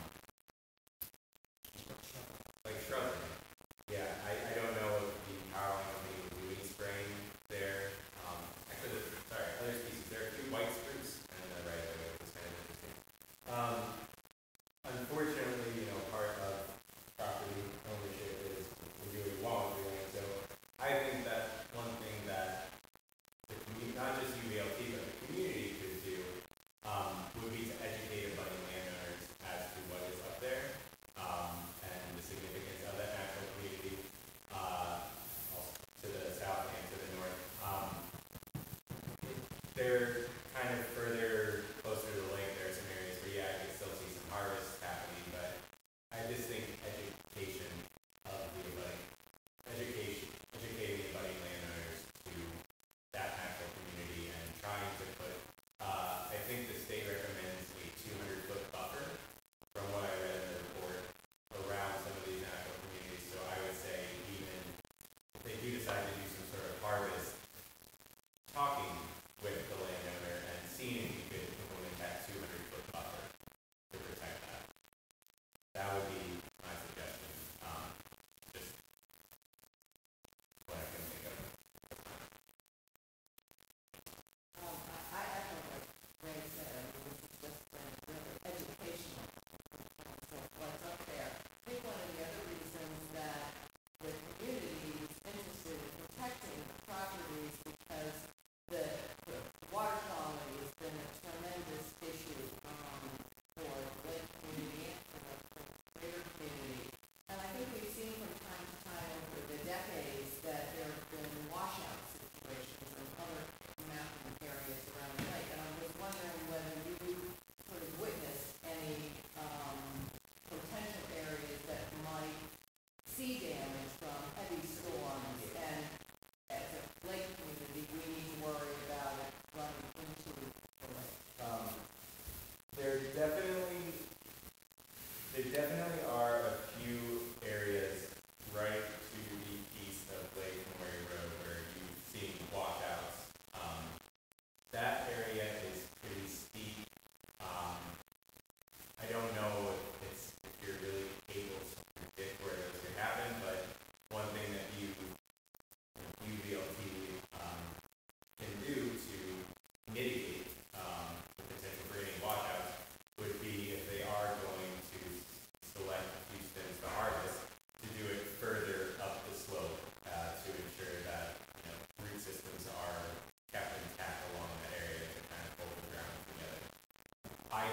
like shrubbery. Yeah, I, I don't know if the power line company would do any spraying there. Um, actually, there's- sorry, other species, there are two white spruce and then the right of way, which is kind of interesting. Um, Unfortunately, you know, part of property ownership is we do what we want with the land. So I think that one thing that the community, not just U V L T, but the community could do um, would be to educate abutting landowners as to what is up there um, and the significance of that natural community, uh, also to the south and to the north. Um, they're kind of further closer to the lake. There are some areas where, yeah, I can still see some harvest happening, but I just think education of the abutting, education, educating the abutting landowners to that natural community and trying to put, uh, I think the state recommends a two hundred foot buffer from what I read in the report around some of these natural communities. So I would say even if they do decide to do some sort of harvest, talking with the landowner and seeing if you could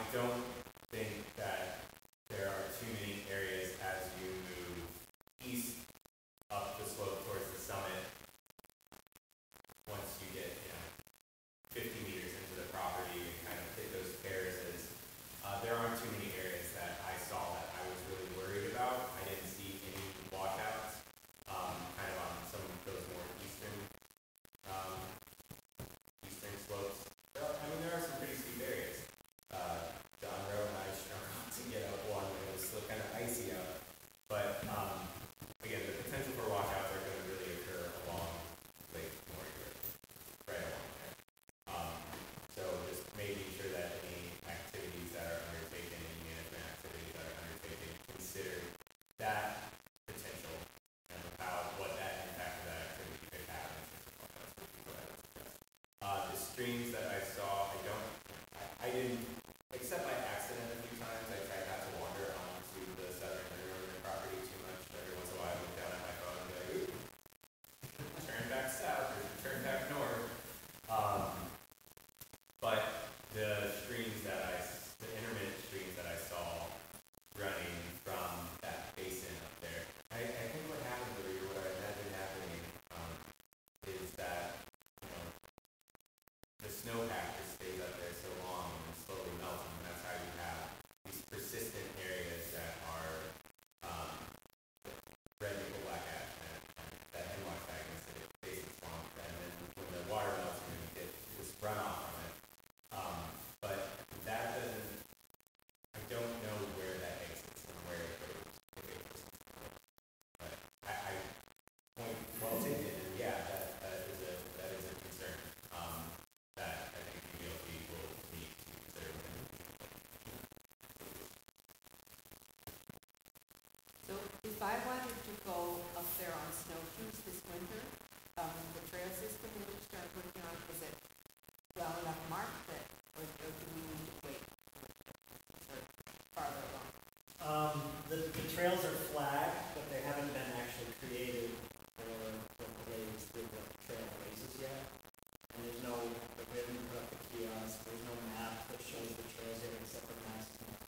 don't think that there are too many areas as you move east up the slope towards the summit. Once you get, you know, fifty meters into the property and kind of hit those terraces, uh, there aren't too many areas that I saw that I was really worried about. I didn't see any washouts, um, kind of on some of those more eastern, um, eastern slopes. So, I mean, there are some pretty steep areas. Uh, John Rowe and I struggled to get up one when it was still kind of icy out. But, um, again, the potential for washouts are going to really occur along Lake Morey River, right along there. Um, so just making sure that any activities that are undertaken, any management activities that are undertaken, consider that potential and about what that impact of that activity could have in terms of washouts for people that it's addressed. Uh, the streams that I saw, I don't, I, I didn't, except by accident a few times, I tried not to wander onto the southern and northern property too much. Every once in a while I look down at my phone and be like, ooh, turn back south or turn back north. Um, but the streams that I, the intermittent streams that I saw running from that basin up there, I, I think what happens over here, what I imagine happening, um, is that, you know, the snowpack just stays up there so long and slowly melts, and that's how you have these persistent areas that are um, red maple black ash and, and that hemlock stagnus that it basin swamp, and then when the water melts, you're going to get this runoff from it. Um, but that doesn't, I don't know where that exits and where it goes. If it goes. But I, I point well taken, and yeah, that, that is a that is a concern. Um, that I think U V L T will need to consider. So if I wanted to go up there on snowshoes this winter, um, the trail system we would start working on, is it well enough marked that, or, or do we need to wait for farther along? Um, the, the trails are flagged, but they haven't been actually created for, for blades through the trail races yet. And there's no, we haven't put up the kiosk, there's no map that shows the trails yet except for maps.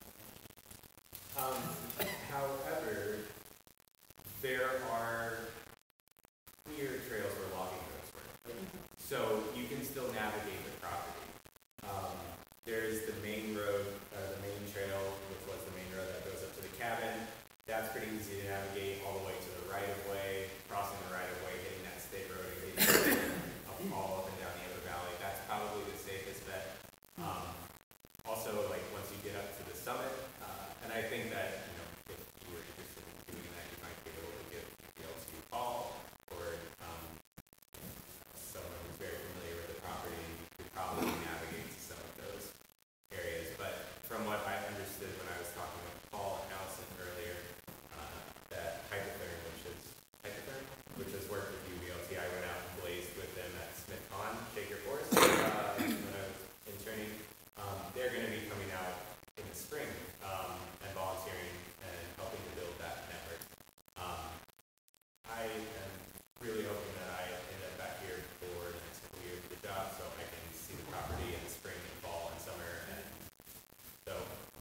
Um, however, there are clear trails where logging roads were. So you can still navigate the property. Um, there's the main road, uh, the main trail, which was the main road that goes up to the cabin. That's pretty easy to navigate all the way to the right of way, crossing the right of way, hitting that state road, and getting up, all up and down the other valley. That's probably the safest bet. Um, also, like once you get up to the summit, uh, and I think that, you know, if you were interested in doing that, you might be able to give U V L T a call, or um, someone who's very familiar with the property could probably navigate to some of those areas. But from what I understood when I was talking with Paul and Allison earlier, uh, that Hypotherm, which is Hypotherm, which has worked with U V L T, I went out and blazed with them at Smith Pond, Shaker Forest, uh, when I was interning. Um, they're going to be coming out in the spring um, and volunteering and helping to build that network. Um, I am really hoping that I end up back here for the next couple years of the job, so I can see the property in the spring and fall and summer. And so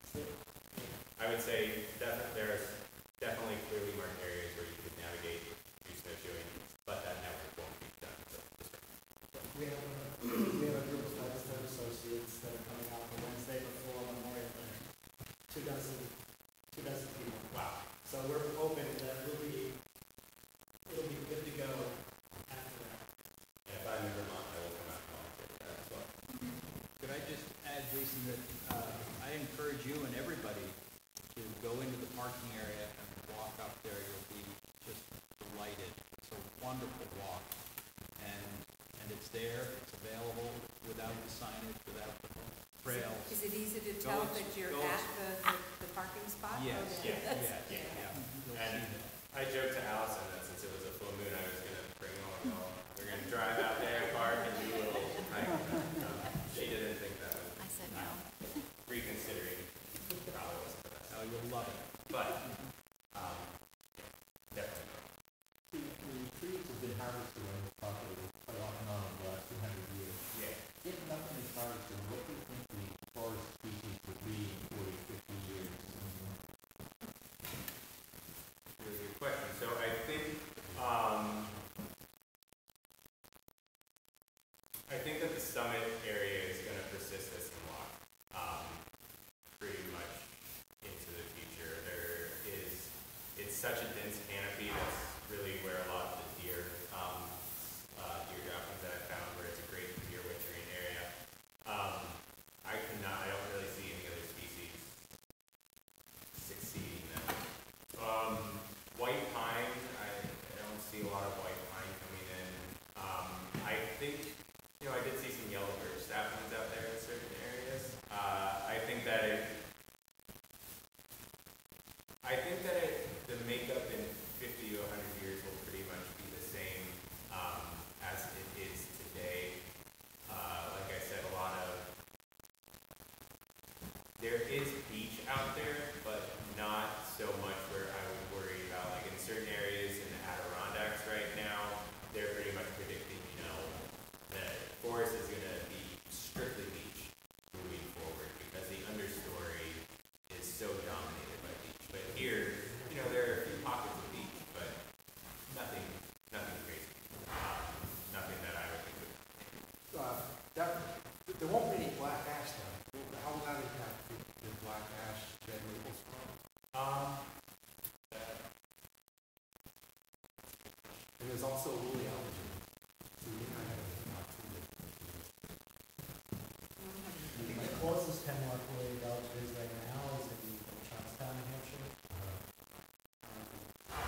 I would say definitely there's definitely clearly marked areas where you could navigate, do snowshoeing, but that network won't be done until the spring. We have a, we have a group of Pakistan associates that are coming out the Wednesday before Memorial Day. Two dozen, two dozen people. Wow. So we're hoping that we'll be, it'll be good to go after that. And if I'm in Vermont, I will come out and volunteer for that as well. Could I just add, Jason, that uh, I encourage you and everybody to go into the parking area and walk up there. You'll be just delighted. It's a wonderful walk. And and it's there, it's available without the signage, without the trails. Is it easy to Go tell ex- that you're go at ex- the, the, the parking spot? Yes, Or yeah, that's- yeah, yeah, yeah. You'll And see that. I joked to Allison that since it was a full moon, I was going to bring home and go, we're going to drive out there, park, and do a little hike. Um, she didn't think that was I said no. reconsidering. Probably wasn't the best. Oh, you'll love it. But, um, definitely not. The, the trees have been harvested on this property quite off and on over the last two hundred years. Yeah. If nothing is harvested, what do you think the forest species would be I think that the summit area is going to persist as hemlock, um, pretty much into the future. There is, it's such a dense canopy, that's really where a lot of the deer, um, uh, deer droppings that I found, where it's a great deer wintering area. Um, I cannot, I don't really see any other species succeeding them. Um, white pine, I, I don't see a lot of white pine coming in. Um, I think, you know, I did see some yellow birch saplings out there in certain areas. Uh, I think that it, I think that it, the makeup in fifty to one hundred years will pretty much be the same um, as it is today. Uh, like I said, a lot of, there is beach out there, but not so much where I would worry about, like in certain areas in the Adirondacks right now, they're pretty much predicting, you know, that forest is going to be strictly beach moving forward because the understory is so dominated by beach. But here, you know, there are a few pockets of beach, but nothing, nothing crazy. Um, nothing that I would think would. Uh, that, there won't be any black ash now. How will that impact the, the black ash dead maples farm? Um, And there's also woolly allergen. So you might have a hemlock too. I think the closest hemlock woolly adult is right now is in Charlestown, New Hampshire. Um,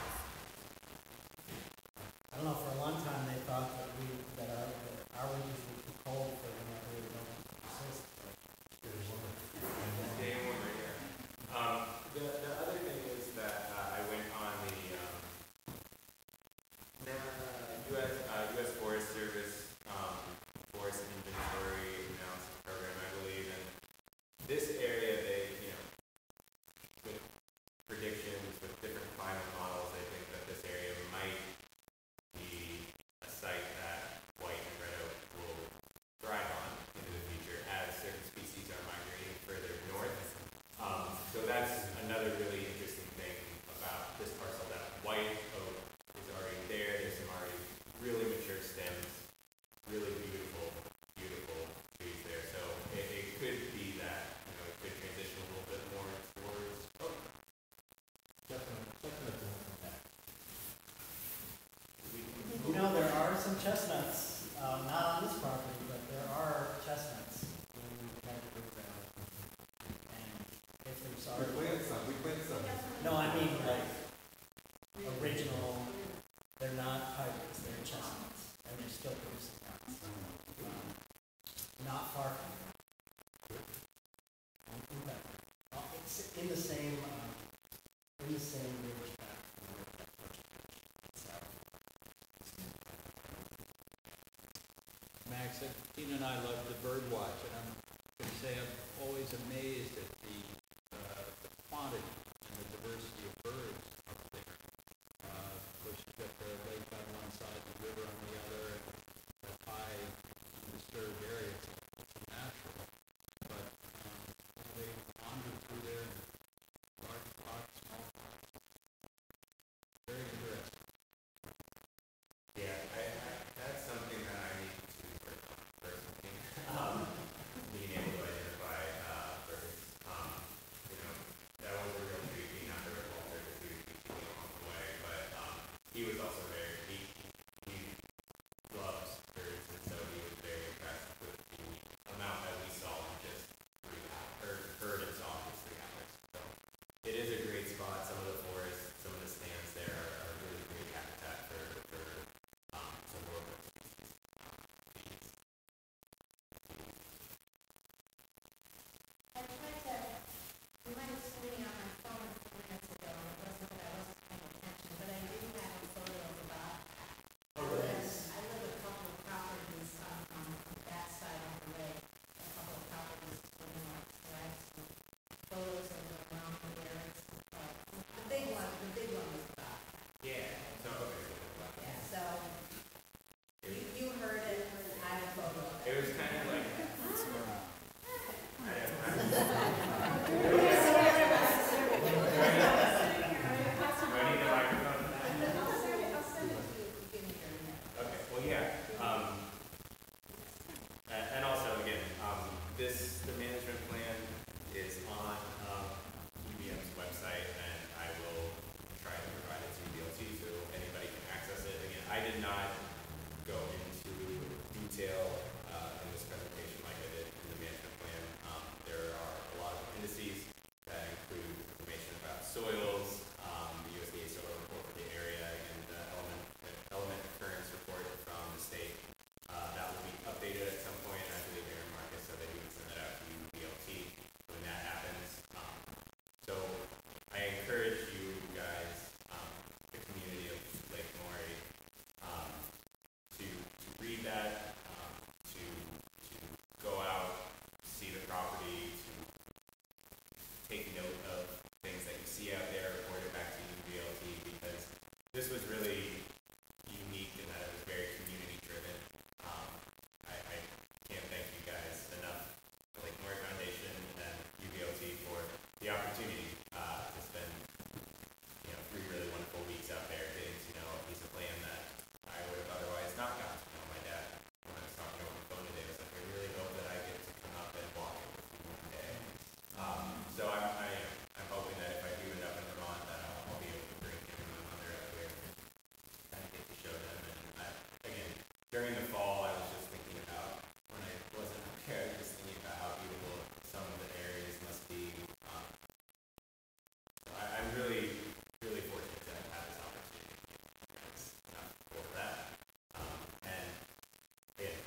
I don't know, for a long time they thought that we, that our, that our winters were too cold for hemlock woolly adult to persist. There's one. Day one right here. Um, the, the other thing is that uh, I went on the um, U S uh, U S Forest Service um, Forest Inventory Analysis Program, I believe, and this area, they, you know, with predictions, with different climate models, I think that this area might be a site that white and red oak will thrive on into the future as certain species are migrating further north. Um, so that's another really interesting thing about this parcel, that white oak is already there. There's some already really mature stems, really beautiful, beautiful trees there. So it, it could be that, you know, it could transition a little bit more towards oak. Definitely, definitely won't come back. We can You know, there are some chestnuts, um, not on this property, but there are chestnuts in Connecticut Valley. And if there's We already, planted some, we planted some. no, I mean like original, they're not hybrids, they're chestnuts, and they're still producing nuts. Um, Not far from here. Um, in fact, uh, It's in the same, um, in the same ridge back from where that first ridge itself. Max, uh, Tina and I love to bird watch, and I'm going to say I'm always amazed at the, uh, the quantity and the diversity of birds up there. Uh, of course, you've got the lake on one side, the river on the other, and that high undisturbed area. It's, it's natural, but um, they wander through there in large flocks, small flocks. Very interesting. Yeah, I, I, that's something that I need to work on personally. Um, being able to identify uh, birds. Um,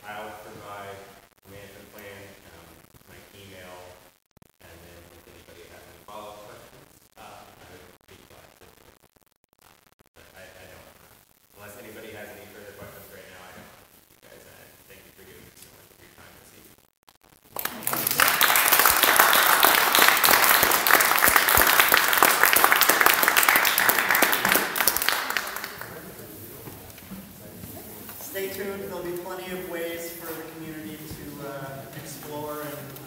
I'll provide the management plan, um, my email, and then if anybody has any follow-up questions, uh, I would be glad to. But I, I don't, unless anybody has any further questions right now, I don't want to keep you guys, and thank you for giving me so much of your time this evening. Stay tuned, there'll be plenty of ways for the community to uh, explore and